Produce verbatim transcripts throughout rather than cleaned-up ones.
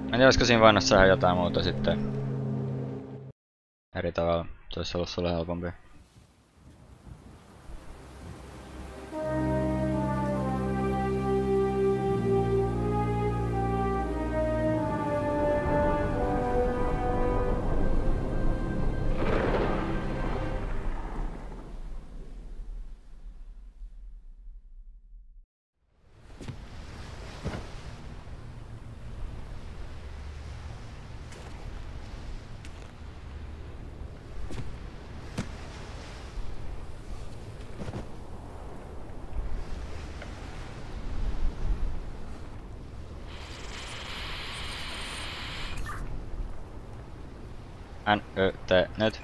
En tiedä, olisiko siinä voinut saada jotain muuta sitten eri tavalla. Se olisi ollut sulle helpompi. N, Ö, T, nyt.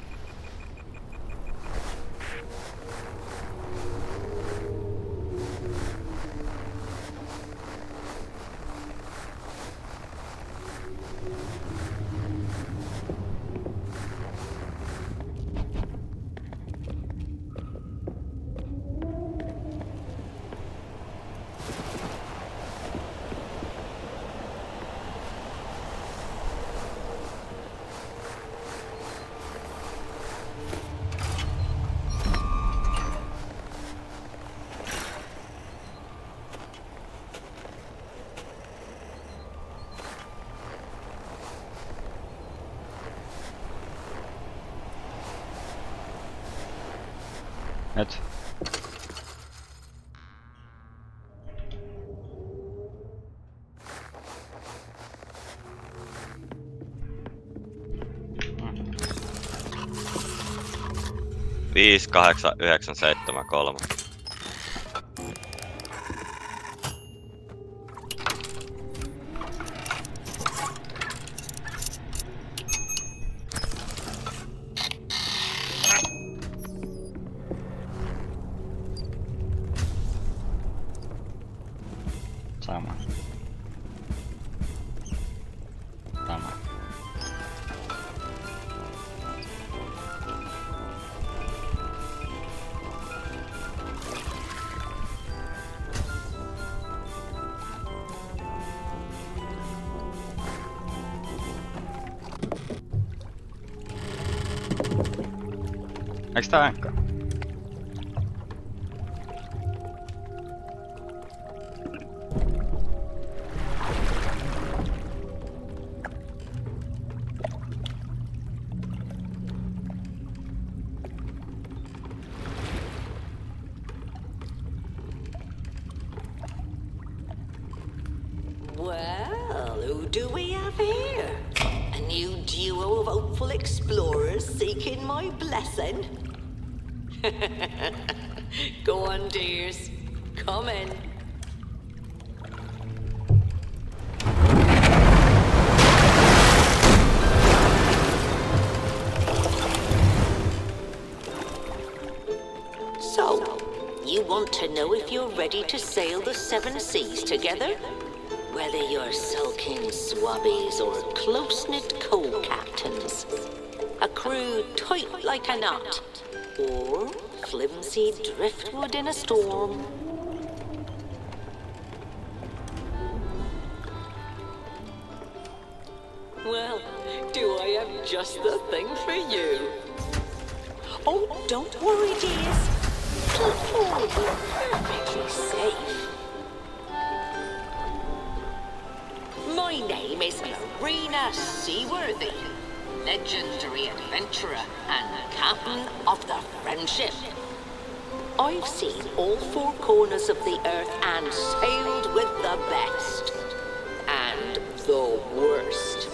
Nyt. Viisi, kahdeksan, yhdeksän, seitsemän, kolme. Sama. Sama. Eiks tää ankka? Well, who do we have here? A new duo of hopeful explorers seeking my blessing? Go on, dears. Come in. So, you want to know if you're ready to sail the seven seas together? Whether you're sulking swabbies or close-knit co-captains, a crew tight like a knot, or flimsy driftwood in a storm. Well, do I have just the thing for you? Oh, don't worry, dears. You'll all be perfectly safe. My name is Marina Seaworthy, legendary adventurer and captain of the Friendship. I've seen all four corners of the earth and sailed with the best and the worst.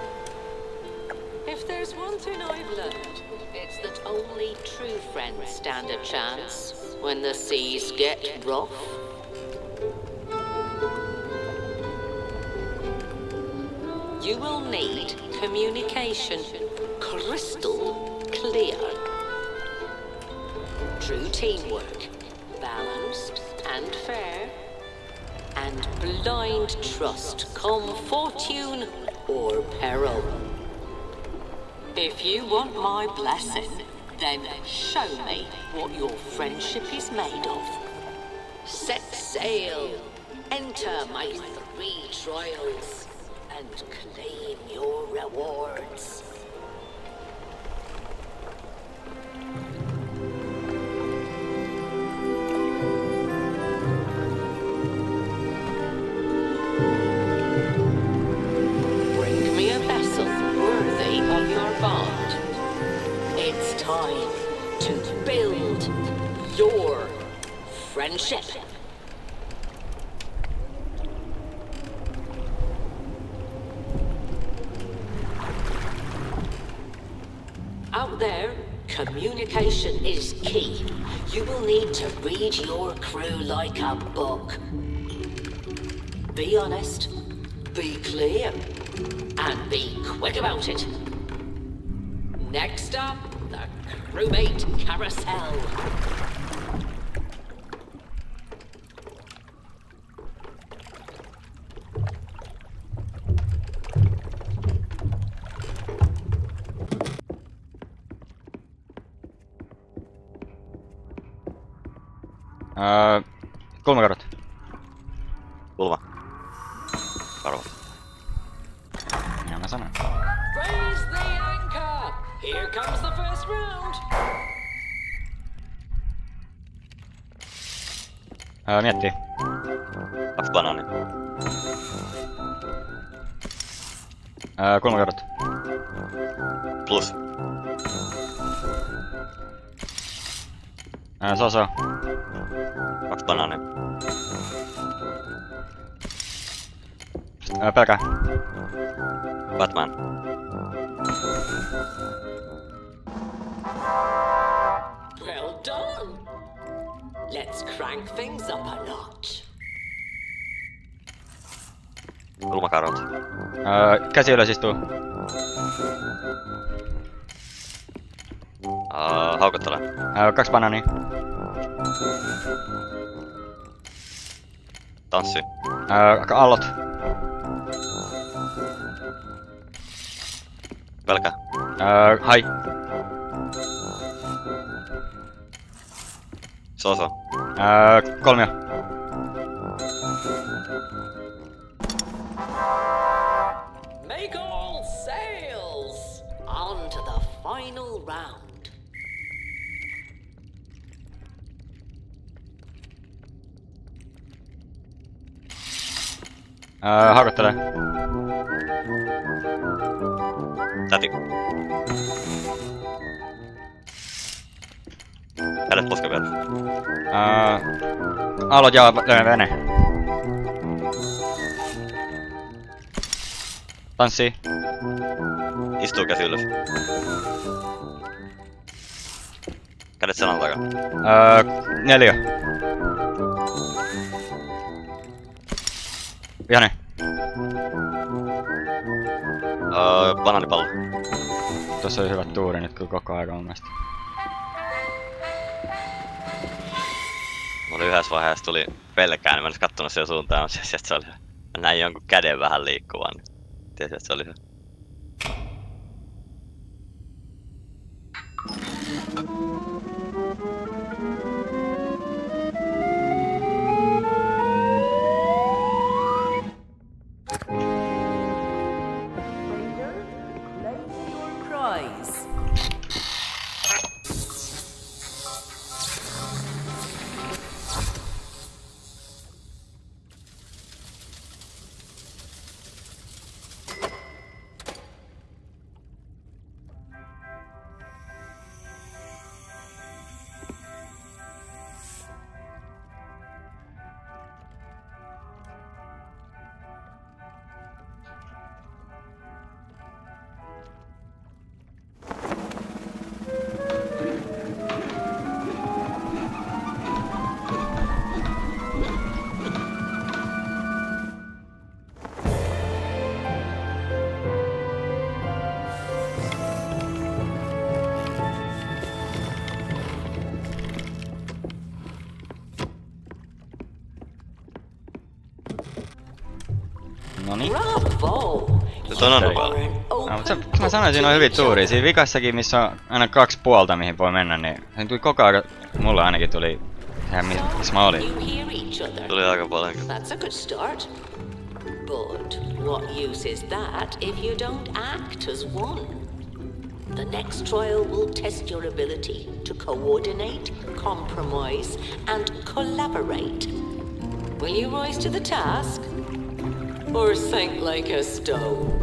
If there's one thing I've learned, it's that only true friends stand a chance when the seas get rough. You will need communication crystal clear. True teamwork, balanced and fair. And blind trust come fortune or peril. If you want my blessing, then show me what your friendship is made of. Set sail, enter my three trials. and claim your rewards. Bring me a vessel worthy of your bond. It's time to build your friendship. Out there, communication is key. You will need to read your crew like a book. Be honest, be clear, and be quick about it. Next up, the crewmate carousel. Öö, kulmakarvat. Kulma. Karvat. Ja mä sanon. Raise the anchor! Here comes the first round! Öö, miettii. Kaksi banaania. Öö, kulmakarvat. Plus. Öö, so so. Kaksi banaania. Öö, pelkää. Batman. Well done! Let's crank things up a notch. Kulmakarvat. Öö, käsi ylös istuu. Uh, haukottele. Öö, kaksi banaania. Tanssi. Öö, aallot. Pelkää. Öö, hai. Soso. Öö, kolmio. Make all sails! On to the final round. Öö, haukottele. Täti. Kädet poske vielä. Öö, aallot ja vene. Tanssii. Istuu käsi ylös. Kädet selän takaa. Öö, neljä. Vihanen. Öö, banaanipallo. Tossa oli hyvät tuuri nyt kyllä koko ajan mun mielestä. Mä olin yhdessä vaiheessa tuli pelkään, niin mä en kattonut siihen suuntaan, mutta sieltä se oli hyvä. Mä näin jonkun käden vähän liikkuvan, niin tiesin, että se oli hyvä. Noniin. Bravo! Nyt on annut You paljon. are an No, mutta se, open mä sanoin, siinä on hyviä tuuria. Siinä vikassakin, missä on aina kaksi puolta, mihin voi mennä, niin se tuli koko ajan, mulle ainakin tuli ihan mi- missä mä olin. You hear each other. Tuli aika paljon. That's a good start. But what use is that if you don't act as one? The next trial will test your ability to coordinate, compromise, and collaborate. Will you rise to the task? Or sink like a stone?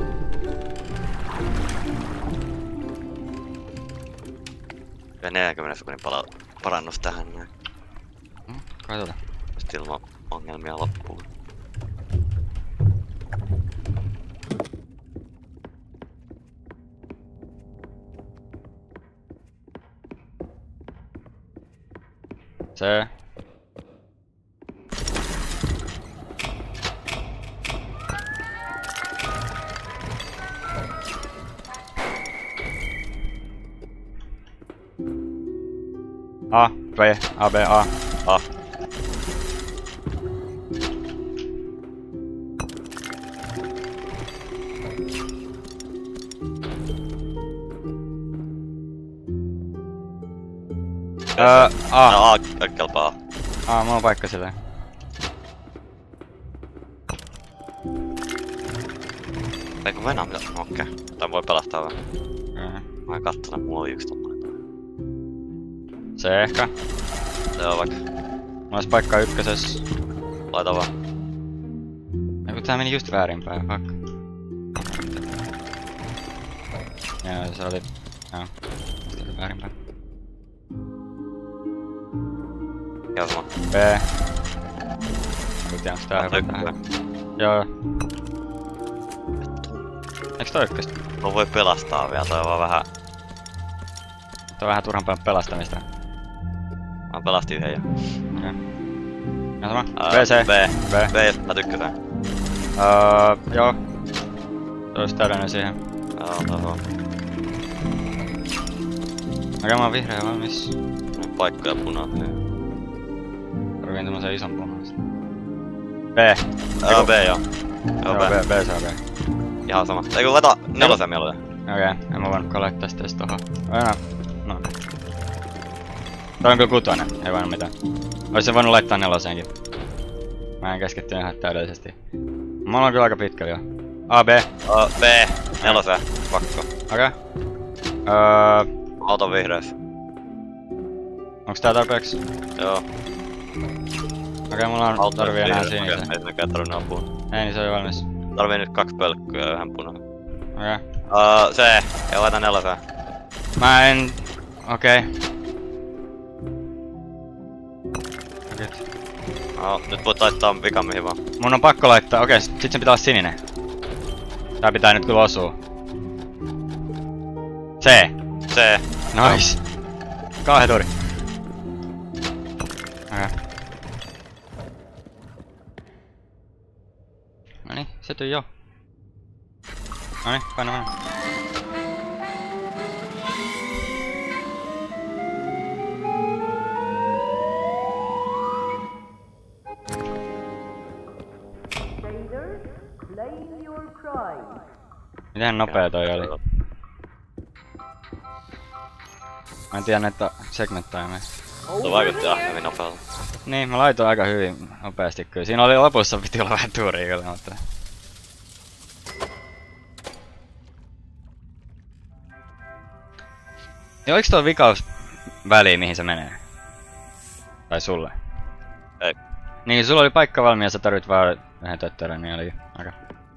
Ja neljänkymmenen sekunnin pala parannus tähän näin. Mm, katsotaan. Just ilman ongelmia loppuun. Se. A, B, A, B, A. A. Öö, A. No, A, kelpaa. A, mulla on paikka silleen. Eikö Venä mitä? Okei. Okay. Tai voi pelastaa vähän. Okay. Mä en kattona, mulla oli yksi tommonen. Se ehkä. Joo vaikka. Mulla olisi paikka ykkösessä. Laita vaan. Eiku tää meni just väärinpäin, fuck. Joo, se oli... Joo. Se oli väärinpäin. Joo sama. B. Mä tiedän, onks tää hyvä tähän. Joo. Eiks toi ykköstä? No voi pelastaa vielä, toi on vaan vähän... Toi on vähän turhan paljon pelastamista. Mä pelastin yhden jo. Okei. Ja sama? Ää, B, C. B. B. B, mä tykkäsän. Öö, joo. Se olisi täydellinen siihen. Joo, toho. Okei, mä oon vihreä valmis. Paikkoja punaa. Tarviin tommosen ison punaisen. B. Joo, B joo. Joo, Joo, B. B, B saa B. Ihan sama. Eiku laita nelosen mieluiten. Okei, en mä voinutkaan laittaa sitä edes tohon. Aina. No okei. Toi on kyllä kutonen, ei voinut mitään. Ois voinut laittaa nelosenkin. Mä en keskittynyt ihan täydellisesti. Mulla on kyllä aika pitkällä jo. A, B. Uh, B. Nelosen. Pakko. Okei. Öö, Auton vihreys. onks tää tarpeeksi? Joo. Okei, mulla on tarvii enää sinisen. Ei sinäkään tarvinnut ampua. Ei, niin se oli valmis. Tarvii nyt kaksi pölkkyä ja yhden punaisen. Okei. Uh, C. Ja laita nelosen. Mä en... Okei. Okei. No, nyt voit laittaa vikan mihin vaan. Mun on pakko laittaa, okei, sit sen pitää olla sininen. Tää pitää nyt kyllä osua. C. C. Nice. Kauhea tuuri. Okei. Noniin, se tuli jo. Noniin, paina paina. Miten nopea toi oli? Mä en tiedä näitä segmenttaimia. Se vaikutti ihan hyvin nopealta. Niin, mä laitoin aika hyvin nopeasti kyllä. Siinä oli lopussa piti olla vähän tuuria kyllä, mutta... Joo, eiks toi vikaus väliin mihin se menee? Tai sulle? Ei. Niin, sulla oli paikka valmiina ja sä tarvit vaan yhden tötterän, niin oli aika...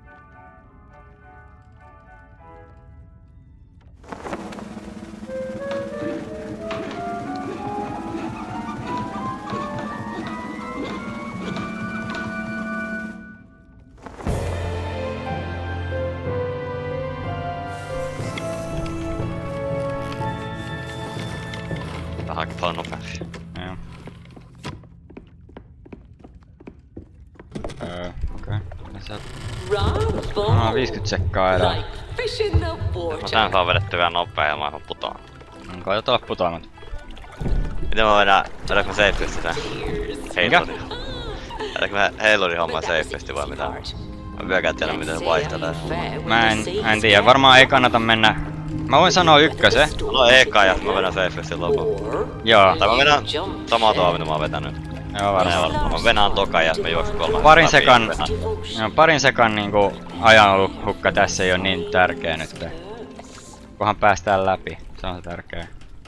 Vähänkin paljon nopeampi. Joo. Öö, okei. Okay. No, viisikymmentä sekkaa erää. Like fish in the Mä water. tän saa vedetty vielä nopea ilman ihan putoa. Koita olla putoamat. Miten mä vedän, vedänkö mä safesti tän? Heilori. Vedänkö mä Heilori hommaa safesti vai mitä? Mä vieläkään tiedä miten se vaihtelee. Mä en, mä en tiedä, varmaan ei kannata mennä... Mä voin sanoa ykkösen. No eka ja mä vedän safesti lopun. Joo. Tai mä vedän samaa tuolla mitä mä oon vetänyt. Joo, varmaan. Mä venaan toka ja mä juoksen kolmas. Parin sekan, joo, parin sekan niinku ajan hukka tässä ei oo niin tärkeä nyt. Kunhan päästään läpi, se on se tärkeä.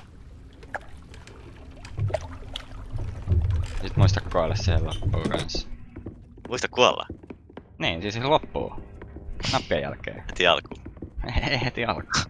Sit muista kuolla siihen loppuun kanssa. Muista kuolla? Niin, siis loppuu. Nappien jälkeen. Heti alkuun. Ei heti alkuun.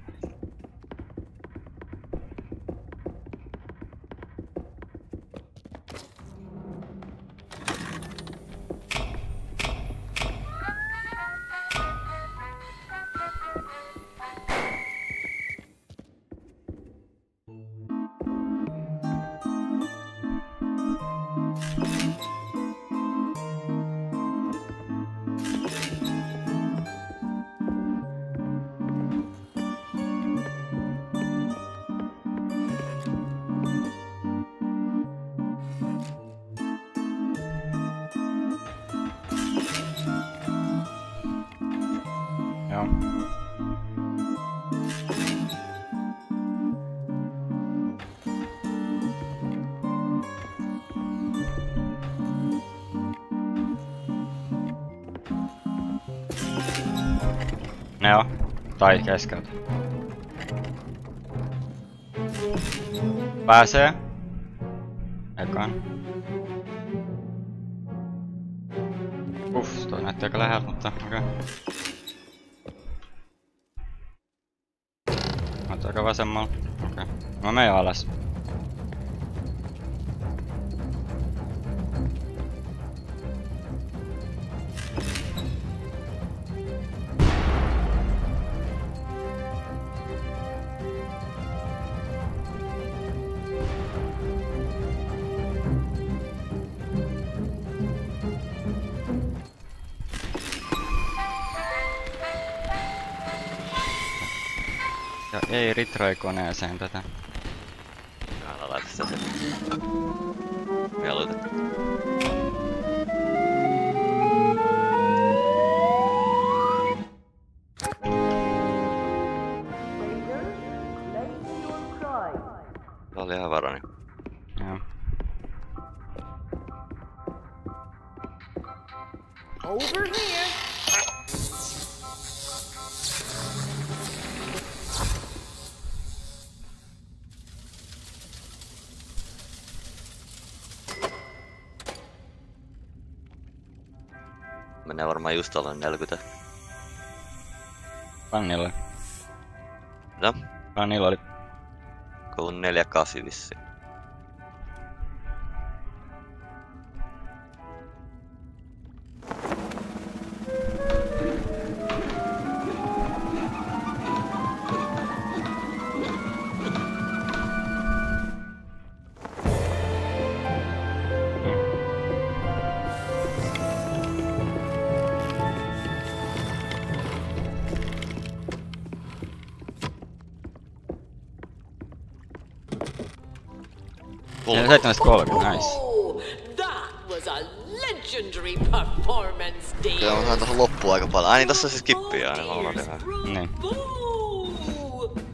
Joo. Neo. Tai keskeltä. Pääsee. Ekaan. Uff, toi näytti aika läheltä, mutta okei. Okay. Oot aika vasemmalla. Okei. Okay. Mä menen alas. Ja ei ritroi koneeseen tätä. Älä laita sitä sen. Mieluiten. Mä olin ihan varani. Joo. Over here. Menee varmaan just alle neljäkymmentä. Pannilla. No? Pannilla oli. Koulun neljä kasi vissiin. seitsemästä kolmekymmentä, nice. Oh, that was a legendary performance, Dave. Kyllä mä sain tohon loppuun aika paljon. Ai niin tossa on siis kippiä aina, mä unohdin vähän. Niin.